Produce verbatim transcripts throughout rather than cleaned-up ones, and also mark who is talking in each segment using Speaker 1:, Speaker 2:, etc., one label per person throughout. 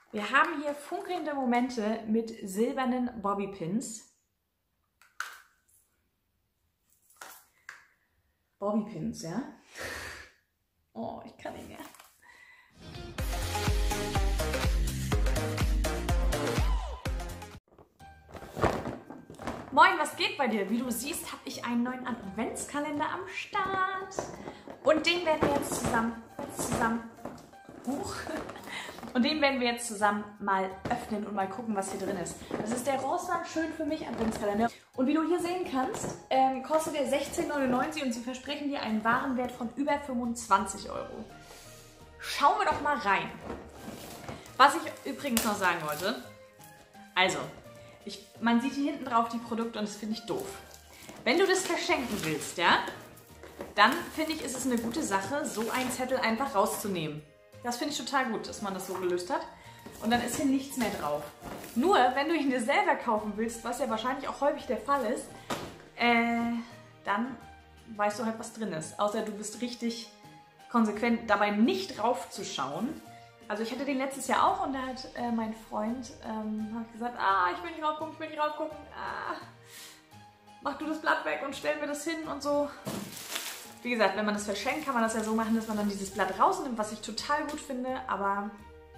Speaker 1: Wir haben hier funkelnde Momente mit silbernen Bobbypins. Bobbypins, ja? Oh, ich kann nicht mehr. Moin, was geht bei dir? Wie du siehst, habe ich einen neuen Adventskalender am Start. Und den werden wir jetzt zusammen, zusammen, huch. Und den werden wir jetzt zusammen mal öffnen und mal gucken, was hier drin ist. Das ist der Rossmann Schön für mich Adventskalender. Und wie du hier sehen kannst, ähm, kostet der sechzehn neunundneunzig und sie versprechen dir einen Warenwert von über fünfundzwanzig Euro. Schauen wir doch mal rein. Was ich übrigens noch sagen wollte, also, ich, man sieht hier hinten drauf die Produkte und das finde ich doof. Wenn du das verschenken willst, ja, dann finde ich, ist es eine gute Sache, so einen Zettel einfach rauszunehmen. Das finde ich total gut, dass man das so gelöst hat. Und dann ist hier nichts mehr drauf. Nur, wenn du ihn dir selber kaufen willst, was ja wahrscheinlich auch häufig der Fall ist, äh, dann weißt du halt, was drin ist. Außer du bist richtig konsequent dabei, nicht drauf zu schauen. Also ich hatte den letztes Jahr auch und da hat äh, mein Freund ähm, hat gesagt, ah, ich will nicht raufgucken, ich will nicht raufgucken. Ah, mach du das Blatt weg und stell mir das hin und so. Wie gesagt, wenn man das verschenkt, kann man das ja so machen, dass man dann dieses Blatt rausnimmt, was ich total gut finde, aber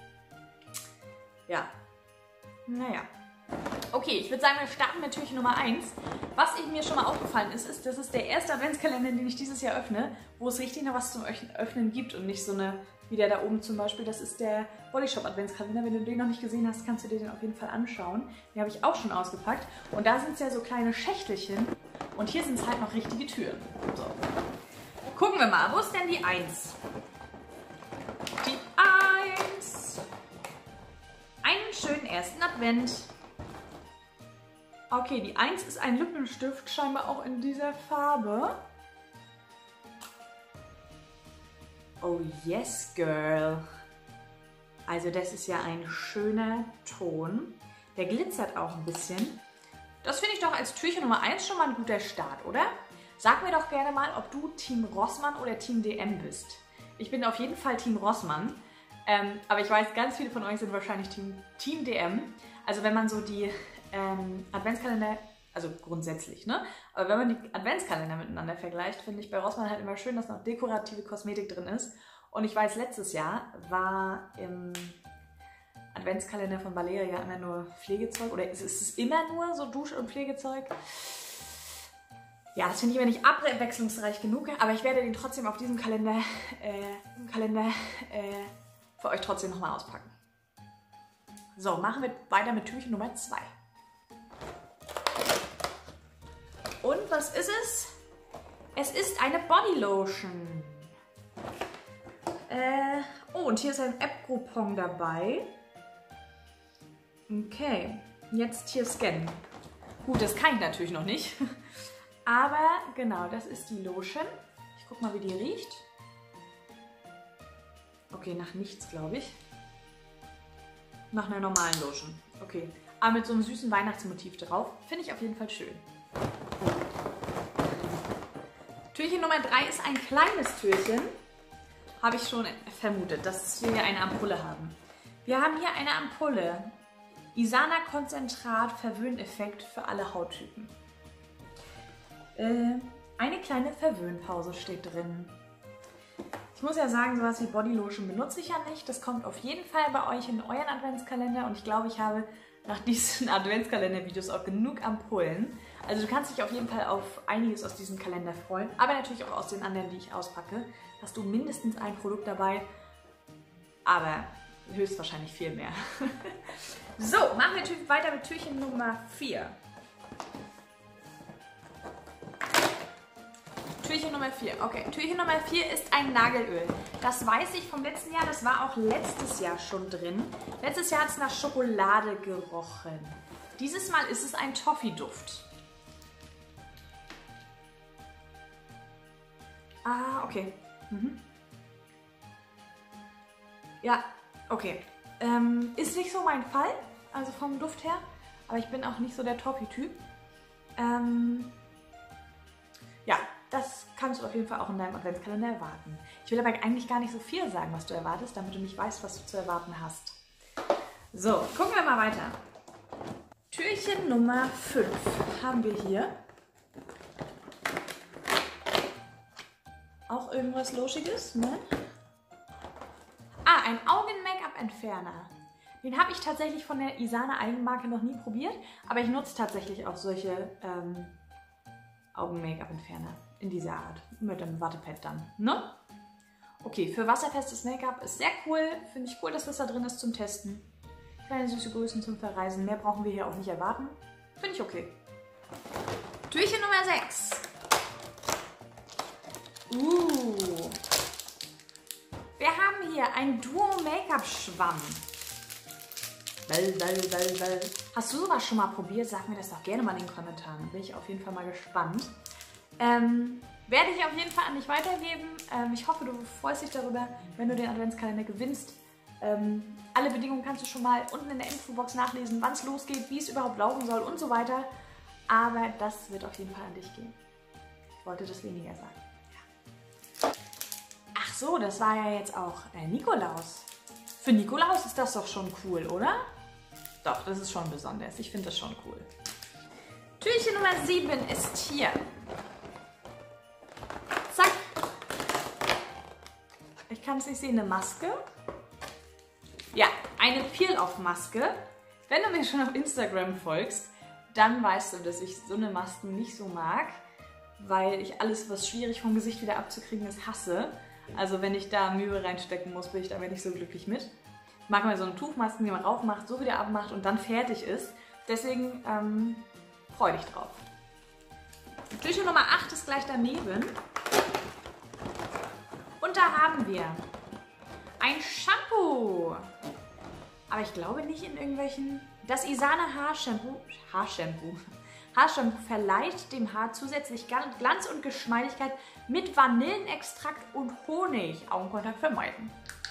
Speaker 1: ja, naja. Okay, ich würde sagen, wir starten mit Türchen Nummer eins. Was mir schon mal aufgefallen ist, ist, das ist der erste Adventskalender, den ich dieses Jahr öffne, wo es richtig noch was zum Öffnen gibt und nicht so eine, wie der da oben zum Beispiel, das ist der Bodyshop Adventskalender. Wenn du den noch nicht gesehen hast, kannst du dir den auf jeden Fall anschauen. Den habe ich auch schon ausgepackt und da sind es ja so kleine Schächtelchen und hier sind es halt noch richtige Türen. So. Gucken wir mal, wo ist denn die eins? Die eins. Einen schönen ersten Advent. Okay, die eins ist ein Lippenstift, scheinbar auch in dieser Farbe. Oh yes, girl. Also das ist ja ein schöner Ton. Der glitzert auch ein bisschen. Das finde ich doch als Türchen Nummer eins schon mal ein guter Start, oder? Sag mir doch gerne mal, ob du Team Rossmann oder Team D M bist. Ich bin auf jeden Fall Team Rossmann, ähm, aber ich weiß, ganz viele von euch sind wahrscheinlich Team, Team D M. Also wenn man so die ähm, Adventskalender, also grundsätzlich, ne? Aber wenn man die Adventskalender miteinander vergleicht, finde ich bei Rossmann halt immer schön, dass noch dekorative Kosmetik drin ist. Und ich weiß, letztes Jahr war im Adventskalender von Valeria immer nur Pflegezeug, oder ist es immer nur so Dusch- und Pflegezeug? Ja, das finde ich immer nicht abwechslungsreich genug, aber ich werde den trotzdem auf diesem Kalender, äh, Kalender äh, für euch trotzdem nochmal auspacken. So, machen wir weiter mit Türchen Nummer zwei. Und was ist es? Es ist eine Bodylotion. Äh, oh, und hier ist ein App-Coupon dabei. Okay, jetzt hier scannen. Gut, das kann ich natürlich noch nicht. Aber genau, das ist die Lotion. Ich guck mal, wie die riecht. Okay, nach nichts, glaube ich. Nach einer normalen Lotion. Okay, aber mit so einem süßen Weihnachtsmotiv drauf. Finde ich auf jeden Fall schön. Türchen Nummer drei ist ein kleines Türchen. Habe ich schon vermutet, dass wir hier eine Ampulle haben. Wir haben hier eine Ampulle. Isana Konzentrat Verwöhneffekt für alle Hauttypen. Äh, eine kleine Verwöhnpause steht drin. Ich muss ja sagen, sowas wie Bodylotion benutze ich ja nicht. Das kommt auf jeden Fall bei euch in euren Adventskalender und ich glaube, ich habe nach diesen Adventskalender-Videos auch genug Ampullen. Also du kannst dich auf jeden Fall auf einiges aus diesem Kalender freuen, aber natürlich auch aus den anderen, die ich auspacke. Hast du mindestens ein Produkt dabei, aber höchstwahrscheinlich viel mehr. So, machen wir weiter mit Türchen Nummer vier. Türchen Nummer vier. Okay, Türchen Nummer vier ist ein Nagelöl. Das weiß ich vom letzten Jahr, das war auch letztes Jahr schon drin. Letztes Jahr hat es nach Schokolade gerochen. Dieses Mal ist es ein Toffee-Duft. Ah, okay. Mhm. Ja, okay. Ähm, ist nicht so mein Fall, also vom Duft her, aber ich bin auch nicht so der Toffee-Typ. Ähm, ja, das kannst du auf jeden Fall auch in deinem Adventskalender erwarten. Ich will aber eigentlich gar nicht so viel sagen, was du erwartest, damit du nicht weißt, was du zu erwarten hast. So, gucken wir mal weiter. Türchen Nummer fünf haben wir hier. Auch irgendwas Loschiges, ne? Ah, ein Augen-Make-up-Entferner. Den habe ich tatsächlich von der Isana Eigenmarke noch nie probiert, aber ich nutze tatsächlich auch solche ähm, Augen-Make-up-Entferner in dieser Art. Mit dem Wattepad dann, ne? Okay, für wasserfestes Make-up ist sehr cool. Finde ich cool, dass das da drin ist zum Testen. Kleine süße Größen zum Verreisen. Mehr brauchen wir hier auch nicht erwarten. Finde ich okay. Türchen Nummer sechs. Uh. Wir haben hier ein Duo-Make-up-Schwamm. Bell, bell, bell, bell. Hast du sowas schon mal probiert? Sag mir das doch gerne mal in den Kommentaren. Bin ich auf jeden Fall mal gespannt. Ähm, werde ich auf jeden Fall an dich weitergeben. Ähm, ich hoffe, du freust dich darüber, wenn du den Adventskalender gewinnst. Ähm, alle Bedingungen kannst du schon mal unten in der Infobox nachlesen, wann es losgeht, wie es überhaupt laufen soll und so weiter. Aber das wird auf jeden Fall an dich gehen. Ich wollte das weniger sagen. Ja. Ach so, das war ja jetzt auch äh, Nikolaus. Für Nikolaus ist das doch schon cool, oder? Doch, das ist schon besonders. Ich finde das schon cool. Türchen Nummer sieben ist hier. Zack. Ich kann es nicht sehen, eine Maske. Ja, eine Peel-Off-Maske. Wenn du mir schon auf Instagram folgst, dann weißt du, dass ich so eine Masken nicht so mag, weil ich alles, was schwierig vom Gesicht wieder abzukriegen ist, hasse. Also wenn ich da Mühe reinstecken muss, bin ich damit nicht so glücklich mit. Ich mag mal so eine Tuchmasken, die man aufmacht, so wieder abmacht und dann fertig ist. Deswegen ähm, freu dich drauf. Türchen Nummer acht ist gleich daneben. Und da haben wir ein Shampoo. Aber ich glaube nicht in irgendwelchen... Das Isana Haarshampoo... Haarshampoo... Haarshampoo verleiht dem Haar zusätzlich Glanz und Geschmeidigkeit mit Vanillenextrakt und Honig. Augenkontakt vermeiden.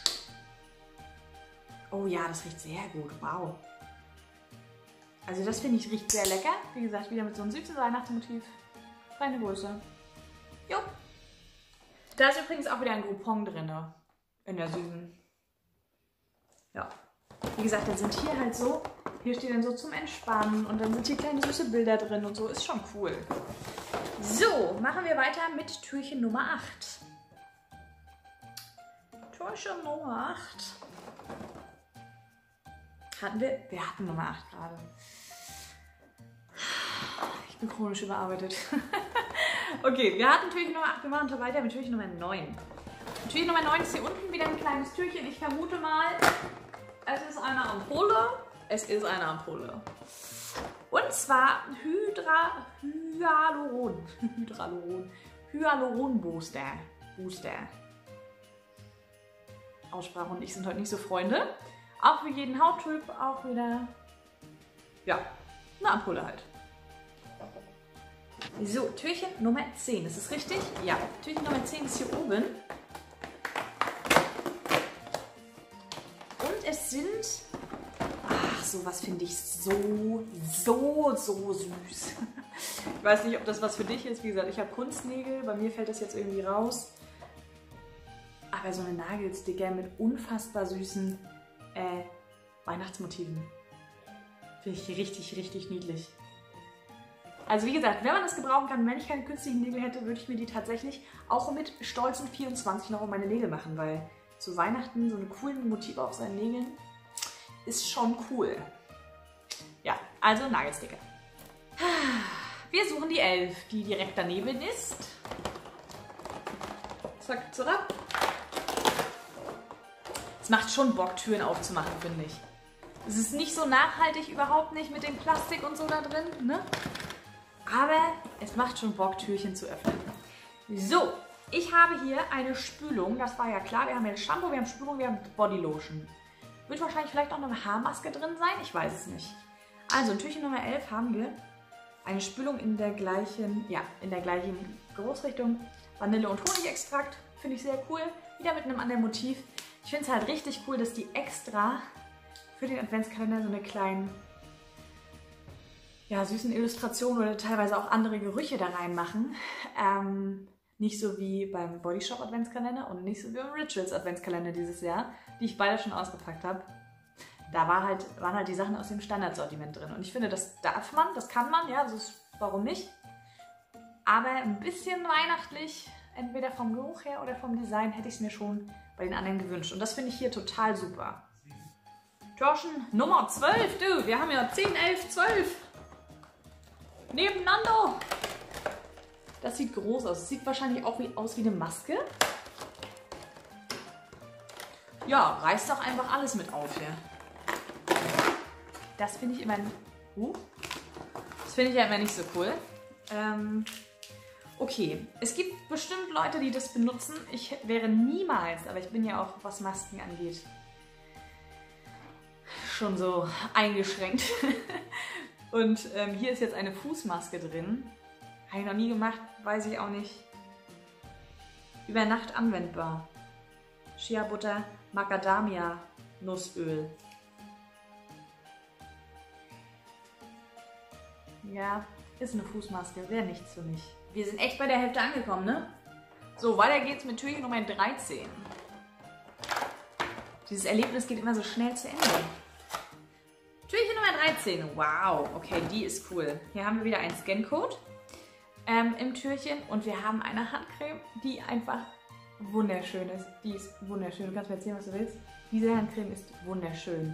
Speaker 1: Oh ja, das riecht sehr gut. Wow. Also das finde ich riecht sehr lecker. Wie gesagt, wieder mit so einem süßen Weihnachtsmotiv. Kleine Größe. Jo. Da ist übrigens auch wieder ein Groupon drin. In der süßen. Ja. Wie gesagt, dann sind hier halt so, hier steht dann so zum Entspannen und dann sind hier kleine süße Bilder drin und so. Ist schon cool. So, machen wir weiter mit Türchen Nummer acht. Türchen Nummer acht. Hatten wir? Wir hatten Nummer acht gerade. Ich bin chronisch überarbeitet. Okay, wir hatten Türchen Nummer acht, wir machen weiter mit Türchen Nummer neun. Türchen Nummer neun ist hier unten wieder ein kleines Türchen. Ich vermute mal, es ist eine Ampulle. Es ist eine Ampulle. Und zwar Hydra, Hyaluron. Hydраluron. Hyaluron Booster. Booster. Aussprache und ich sind heute nicht so Freunde. Auch für jeden Hauttyp, auch wieder, ja, eine Ampulle halt. So, Türchen Nummer zehn. Ist das richtig? Ja, Türchen Nummer zehn ist hier oben. Und es sind, ach, sowas finde ich so, so, so süß. Ich weiß nicht, ob das was für dich ist. Wie gesagt, ich habe Kunstnägel. Bei mir fällt das jetzt irgendwie raus. Aber so eine Nagelsticker mit unfassbar süßen äh, Weihnachtsmotiven. Finde ich richtig, richtig niedlich. Also wie gesagt, wenn man das gebrauchen kann, wenn ich keine künstlichen Nägel hätte, würde ich mir die tatsächlich auch mit stolzen vierundzwanzig noch um meine Nägel machen, weil zu Weihnachten so eine coolen Motive auf seinen Nägeln ist schon cool. Ja, also Nagelsticker. Wir suchen die elf, die direkt daneben ist. Zack, zack. Es macht schon Bock, Türen aufzumachen, finde ich. Es ist nicht so nachhaltig, überhaupt nicht mit dem Plastik und so da drin, ne? Aber es macht schon Bock, Türchen zu öffnen. So, ich habe hier eine Spülung, das war ja klar. Wir haben jetzt Shampoo, wir haben Spülung, wir haben Bodylotion. Wird wahrscheinlich vielleicht auch noch eine Haarmaske drin sein, ich weiß es nicht. Also in Türchen Nummer elf haben wir eine Spülung in der gleichen, ja, in der gleichen Geruchsrichtung. Vanille- und Honigextrakt, finde ich sehr cool. Wieder mit einem anderen Motiv. Ich finde es halt richtig cool, dass die extra für den Adventskalender so eine kleinen, ja, süßen Illustrationen oder teilweise auch andere Gerüche da reinmachen. Ähm, nicht so wie beim Body Shop Adventskalender und nicht so wie beim Rituals Adventskalender dieses Jahr, die ich beide schon ausgepackt habe. da war halt, waren halt die Sachen aus dem Standardsortiment drin. Und ich finde, das darf man, das kann man, ja, also warum nicht? Aber ein bisschen weihnachtlich, entweder vom Geruch her oder vom Design, hätte ich es mir schon bei den anderen gewünscht. Und das finde ich hier total super. Türchen Nummer zwölf, du, wir haben ja zehn, elf, zwölf nebeneinander. Das sieht groß aus. Das sieht wahrscheinlich auch wie, aus wie eine Maske. Ja, reißt doch einfach alles mit auf hier. Das finde ich immer, uh, das finde ich ja immer nicht so cool. Ähm, okay, es gibt bestimmt Leute, die das benutzen. Ich wäre niemals, aber ich bin ja auch, was Masken angeht, schon so eingeschränkt. Und ähm, hier ist jetzt eine Fußmaske drin. Habe ich noch nie gemacht, weiß ich auch nicht. Über Nacht anwendbar. Shea Butter, Macadamia, Nussöl. Ja, ist eine Fußmaske, wäre nichts für mich. Wir sind echt bei der Hälfte angekommen, ne? So, weiter geht's mit Türchen Nummer dreizehn. Dieses Erlebnis geht immer so schnell zu Ende. Türchen Nummer dreizehn, wow, okay, die ist cool. Hier haben wir wieder einen Scancode ähm, im Türchen und wir haben eine Handcreme, die einfach wunderschön ist. Die ist wunderschön. Du kannst mir erzählen, was du willst. Diese Handcreme ist wunderschön.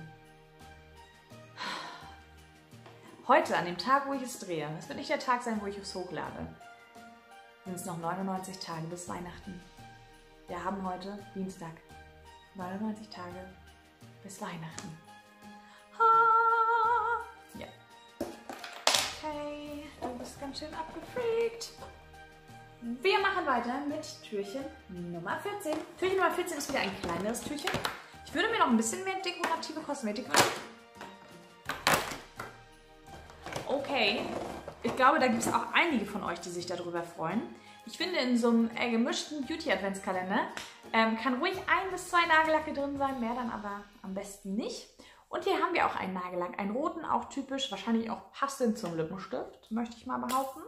Speaker 1: Heute, an dem Tag, wo ich es drehe, das wird nicht der Tag sein, wo ich es hochlade, sind es noch neunundneunzig Tage bis Weihnachten. Wir haben heute Dienstag. neunundneunzig Tage bis Weihnachten. Ha! Ja. Okay, du bist ganz schön abgefreakt. Wir machen weiter mit Türchen Nummer vierzehn. Türchen Nummer vierzehn ist wieder ein kleineres Türchen. Ich würde mir noch ein bisschen mehr dekorative Kosmetik wünschen. Okay, ich glaube, da gibt es auch einige von euch, die sich darüber freuen. Ich finde, in so einem äh, gemischten Beauty-Adventskalender ähm, kann ruhig ein bis zwei Nagellacke drin sein, mehr dann aber am besten nicht. Und hier haben wir auch einen Nagellack, einen roten, auch typisch, wahrscheinlich auch passend zum Lippenstift, möchte ich mal behaupten.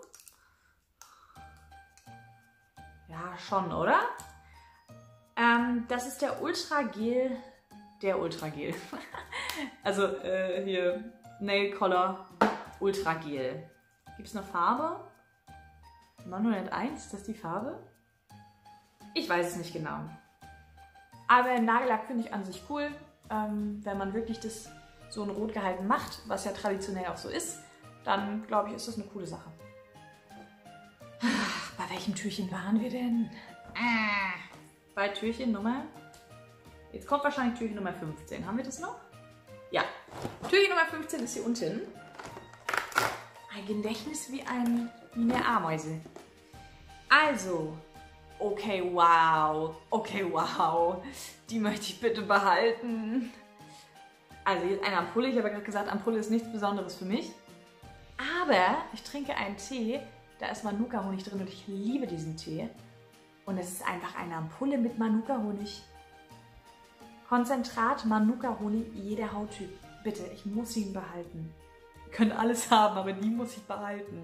Speaker 1: Ja, schon, oder? Ähm, das ist der Ultra Gel, der Ultra Gel. Also äh, hier Nail Color Ultra Gel. Gibt es eine Farbe? neunhunderteins, ist das die Farbe? Ich weiß es nicht genau. Aber Nagellack finde ich an sich cool, ähm, wenn man wirklich das so in Rot gehalten macht, was ja traditionell auch so ist, dann glaube ich, ist das eine coole Sache. Ach, bei welchem Türchen waren wir denn? Ah, bei Türchen Nummer... Jetzt kommt wahrscheinlich Türchen Nummer fünfzehn. Haben wir das noch? Ja. Türchen Nummer fünfzehn ist hier unten. Ein Gedächtnis wie, ein, wie eine Ameise. Also, okay, wow. Okay, wow. Die möchte ich bitte behalten. Also jetzt eine Ampulle. Ich habe ja gerade gesagt, Ampulle ist nichts Besonderes für mich. Aber ich trinke einen Tee, da ist Manuka-Honig drin und ich liebe diesen Tee. Und es ist einfach eine Ampulle mit Manuka-Honig. Konzentrat Manuka-Honig, jeder Hauttyp. Bitte, ich muss ihn behalten. Ihr könnt alles haben, aber die muss ich behalten.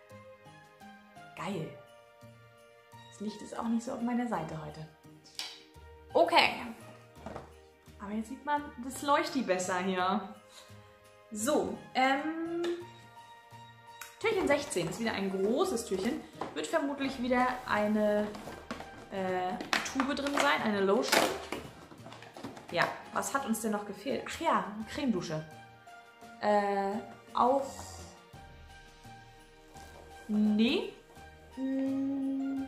Speaker 1: Geil. Das Licht ist auch nicht so auf meiner Seite heute. Okay. Aber jetzt sieht man das Leuchti besser hier. So, ähm... Türchen sechzehn ist wieder ein großes Türchen. Wird vermutlich wieder eine äh, Tube drin sein, eine Lotion. Ja, was hat uns denn noch gefehlt? Ach ja, eine Cremedusche. Äh, auch... Nee. Hm.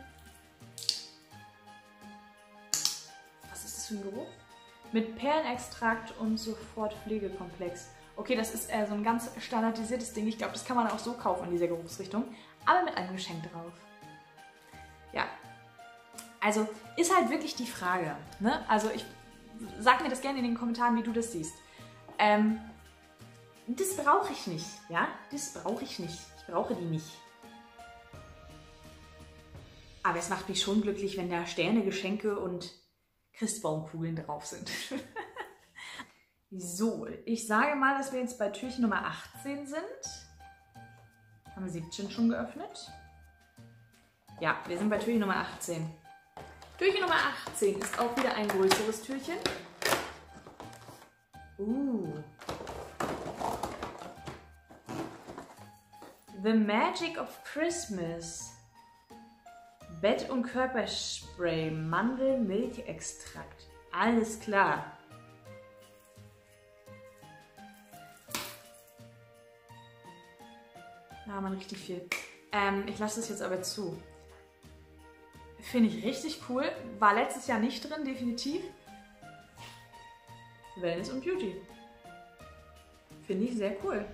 Speaker 1: Was ist das für ein Geruch? Mit Perlenextrakt und sofort Pflegekomplex. Okay, das ist äh, so ein ganz standardisiertes Ding. Ich glaube, das kann man auch so kaufen in dieser Geruchsrichtung. Aber mit einem Geschenk drauf. Ja. Also, ist halt wirklich die Frage. Ne? Also, ich... Sag mir das gerne in den Kommentaren, wie du das siehst. Ähm, das brauche ich nicht, ja? Das brauche ich nicht. Ich brauche die nicht. Aber es macht mich schon glücklich, wenn da Sterne, Geschenke und Christbaumkugeln drauf sind. So, ich sage mal, dass wir jetzt bei Türchen Nummer achtzehn sind. Haben wir siebzehn schon geöffnet? Ja, wir sind bei Türchen Nummer achtzehn. Türchen Nummer achtzehn ist auch wieder ein größeres Türchen. Uh. The Magic of Christmas. Bett- und Körperspray, Mandel-Milchextrakt. Alles klar. Da haben wir richtig viel. Ähm, ich lasse das jetzt aber zu. Finde ich richtig cool. War letztes Jahr nicht drin, definitiv. Wellness und Beauty. Finde ich sehr cool.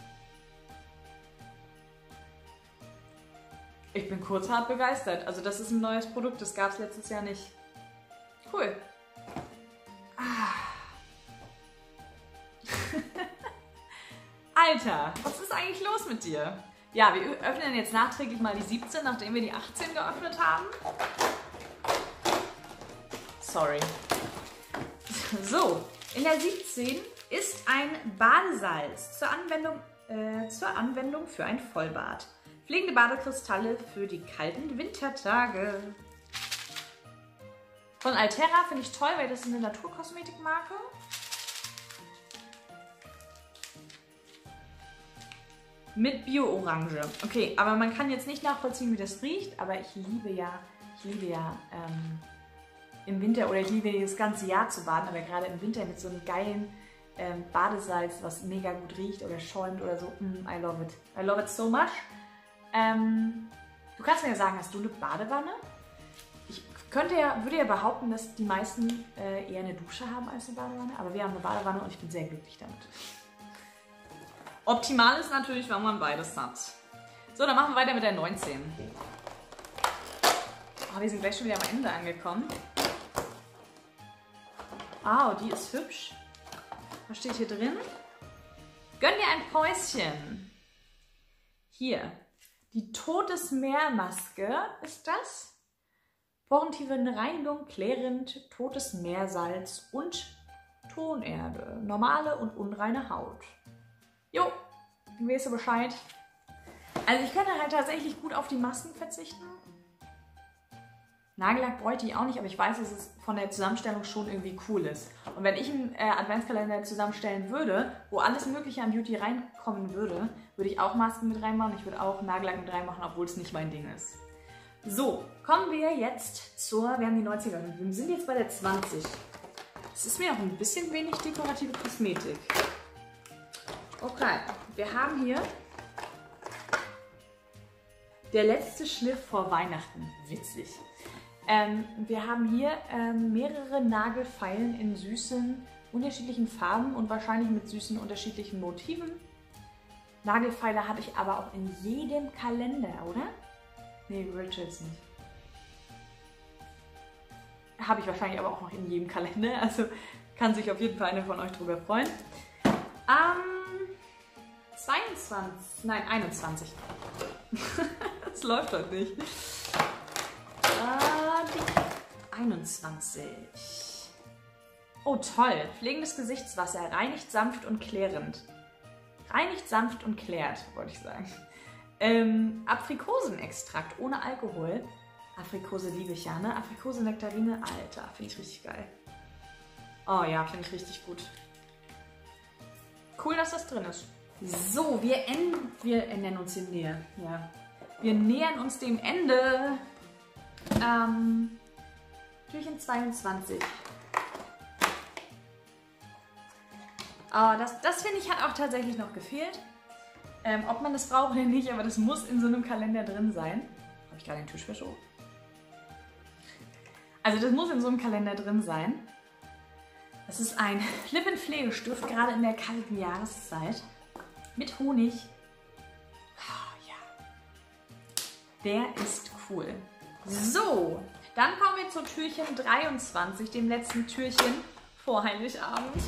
Speaker 1: Ich bin kurzhart begeistert. Also das ist ein neues Produkt, das gab es letztes Jahr nicht. Cool. Ah. Alter, was ist eigentlich los mit dir? Ja, wir öffnen jetzt nachträglich mal die siebzehn, nachdem wir die achtzehn geöffnet haben. Sorry. So, in der siebzehn ist ein Badesalz zur Anwendung, äh, zur Anwendung für ein Vollbad. Pflegende Badekristalle für die kalten Wintertage. Von Altera finde ich toll, weil das ist eine Naturkosmetikmarke. Mit Bio-Orange. Okay, aber man kann jetzt nicht nachvollziehen, wie das riecht, aber ich liebe ja, ich liebe ja ähm, im Winter, oder ich liebe das ganze Jahr zu baden, aber gerade im Winter mit so einem geilen ähm, Badesalz, was mega gut riecht oder schäumt oder so. Mm, I love it. I love it so much. Ähm, du kannst mir ja sagen, hast du eine Badewanne? Ich könnte ja, würde ja behaupten, dass die meisten äh, eher eine Dusche haben als eine Badewanne, aber wir haben eine Badewanne und ich bin sehr glücklich damit. Optimal ist natürlich, wenn man beides hat. So, dann machen wir weiter mit der neunzehn. Oh, wir sind gleich schon wieder am Ende angekommen. Oh, die ist hübsch. Was steht hier drin? Gönn dir ein Päuschen. Hier. Die Todesmeermaske ist das. Porentiefe Reinigung, klärend, totes Meersalz und Tonerde. Normale und unreine Haut. Jo, dann weißt du Bescheid. Also ich könnte halt tatsächlich gut auf die Masken verzichten. Nagellack bräuchte ich auch nicht, aber ich weiß, dass es von der Zusammenstellung schon irgendwie cool ist. Und wenn ich einen äh, Adventskalender zusammenstellen würde, wo alles Mögliche an Beauty reinkommen würde, würde ich auch Masken mit reinmachen. Ich würde auch Nagellack mit reinmachen, obwohl es nicht mein Ding ist. So, kommen wir jetzt zur, wir haben die neunziger, wir sind jetzt bei der zwanzig. Es ist mir noch ein bisschen wenig dekorative Kosmetik. Okay, wir haben hier der letzte Schliff vor Weihnachten. Witzig. Ähm, wir haben hier ähm, mehrere Nagelfeilen in süßen, unterschiedlichen Farben und wahrscheinlich mit süßen, unterschiedlichen Motiven. Nagelfeile hatte ich aber auch in jedem Kalender, oder? Nee, Richards nicht. Habe ich wahrscheinlich aber auch noch in jedem Kalender, also kann sich auf jeden Fall einer von euch drüber freuen. Ähm, zweiundzwanzig, nein, einundzwanzig. Das läuft heute nicht. Äh, einundzwanzig. Oh toll, pflegendes Gesichtswasser, reinigt sanft und klärend. Reinigt sanft und klärt, wollte ich sagen. Ähm, Aprikosenextrakt ohne Alkohol. Aprikose liebe ich ja, ne? Aprikose-Nektarine, Alter, finde ich richtig geil. Oh ja, finde ich richtig gut. Cool, dass das drin ist. So, wir, enden, wir nennen uns dem Nähe. Ja. Wir nähern uns dem Ende. Ähm, Türchen zweiundzwanzig. Oh, das das finde ich hat auch tatsächlich noch gefehlt. Ähm, ob man das braucht oder nicht, aber das muss in so einem Kalender drin sein. Habe ich gerade den Tisch verschoben? Also das muss in so einem Kalender drin sein. Das ist ein Lippenpflegestift, gerade in der kalten Jahreszeit. Mit Honig. Oh, ja. Der ist cool. So, dann kommen wir zu Türchen dreiundzwanzig, dem letzten Türchen vor Heiligabend.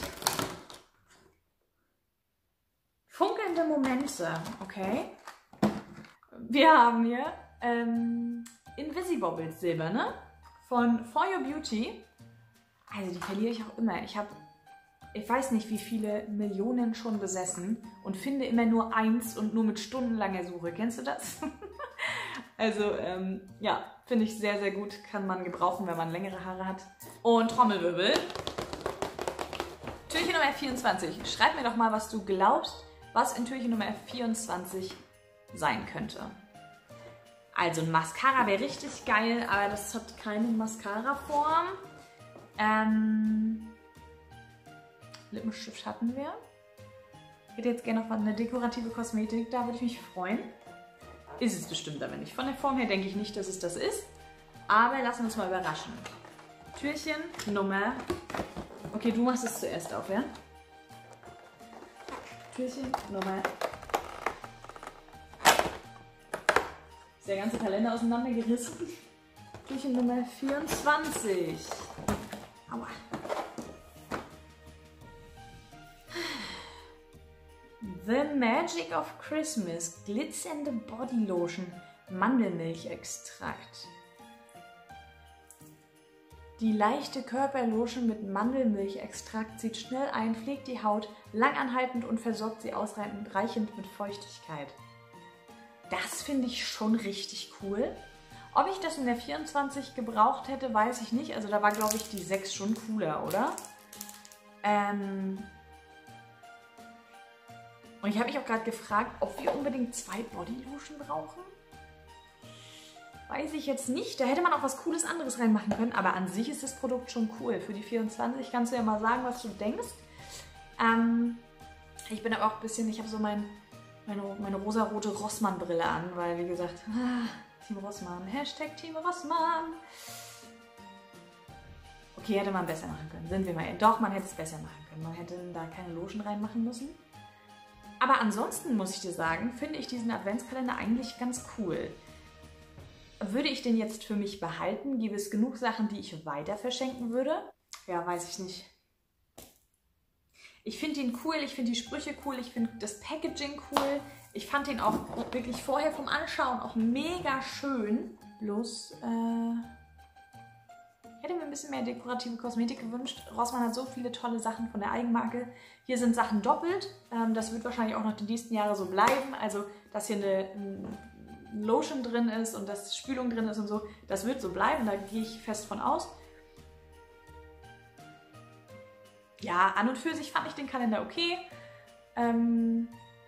Speaker 1: Funkelnde Momente, okay. Wir haben hier ähm, Invisible Silber, ne? Von For Your Beauty. Also die verliere ich auch immer. Ich habe, ich weiß nicht wie viele Millionen schon besessen und finde immer nur eins und nur mit stundenlanger Suche. Kennst du das? Also ähm, ja, finde ich sehr, sehr gut. Kann man gebrauchen, wenn man längere Haare hat. Und Trommelwirbel. Türchen Türchen Nummer vierundzwanzig. Schreib mir doch mal, was du glaubst, was in Türchen Nummer vierundzwanzig sein könnte. Also ein Mascara wäre richtig geil, aber das hat keine Mascara-Form. Ähm, Lippenstift hatten wir. Ich hätte jetzt gerne noch eine dekorative Kosmetik, da würde ich mich freuen. Ist es bestimmt aber nicht. Von der Form her denke ich nicht, dass es das ist. Aber lassen wir uns mal überraschen. Türchen Nummer... Okay, du machst es zuerst auf, ja? Türchen Nummer... Ist der ganze Kalender auseinandergerissen? Türchen Nummer vierundzwanzig. Aua. The Magic of Christmas. Glitzernde Bodylotion. Mandelmilchextrakt. Die leichte Körperlotion mit Mandelmilchextrakt zieht schnell ein, pflegt die Haut langanhaltend und versorgt sie ausreichend mit Feuchtigkeit. Das finde ich schon richtig cool. Ob ich das in der vierundzwanzig gebraucht hätte, weiß ich nicht. Also da war, glaube ich, die sechs schon cooler, oder? Ähm Und ich habe mich auch gerade gefragt, ob wir unbedingt zwei Bodylotion brauchen. Weiß ich jetzt nicht. Da hätte man auch was Cooles anderes reinmachen können. Aber an sich ist das Produkt schon cool. Für die vierundzwanzig kannst du ja mal sagen, was du denkst. Ähm ich bin aber auch ein bisschen, ich habe so mein, meine, meine rosarote Rossmann-Brille an, weil wie gesagt, ah, Team Rossmann, Hashtag Team Rossmann. Okay, hätte man besser machen können. Sind wir mal. Doch, man hätte es besser machen können. Man hätte da keine Lotion reinmachen müssen. Aber ansonsten muss ich dir sagen, finde ich diesen Adventskalender eigentlich ganz cool. Würde ich den jetzt für mich behalten? Gibt es genug Sachen, die ich weiter verschenken würde? Ja, weiß ich nicht. Ich finde ihn cool, ich finde die Sprüche cool, ich finde das Packaging cool. Ich fand den auch wirklich vorher vom Anschauen auch mega schön. Bloß, äh, ich hätte mir ein bisschen mehr dekorative Kosmetik gewünscht. Rossmann hat so viele tolle Sachen von der Eigenmarke. Hier sind Sachen doppelt. Ähm, das wird wahrscheinlich auch noch die nächsten Jahre so bleiben. Also, dass hier eine, eine Lotion drin ist und dass Spülung drin ist und so, das wird so bleiben. Da gehe ich fest von aus. Ja, an und für sich fand ich den Kalender okay. Ähm,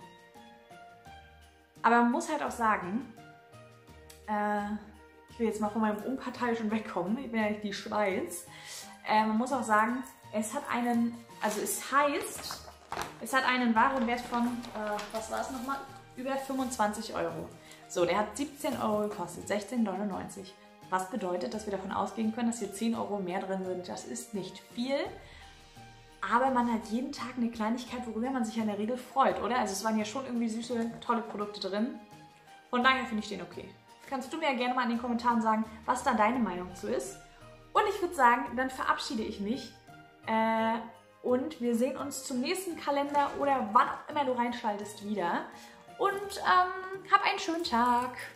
Speaker 1: aber man muss halt auch sagen, äh, ich will jetzt mal von meinem Unparteiischen wegkommen, ich bin ja nicht die Schweiz. Äh, man muss auch sagen, es hat einen, also es heißt, es hat einen Warenwert von, äh, was war es nochmal, über fünfundzwanzig Euro. So, der hat siebzehn Euro gekostet, sechzehn neunundneunzig. Was bedeutet, dass wir davon ausgehen können, dass hier zehn Euro mehr drin sind. Das ist nicht viel, aber man hat jeden Tag eine Kleinigkeit, worüber man sich ja in der Regel freut, oder? Also es waren ja schon irgendwie süße, tolle Produkte drin. Von daher finde ich den okay. Kannst du mir ja gerne mal in den Kommentaren sagen, was da deine Meinung zu ist. Und ich würde sagen, dann verabschiede ich mich. Äh, und wir sehen uns zum nächsten Kalender oder wann auch immer du reinschaltest wieder. Und ähm, hab einen schönen Tag.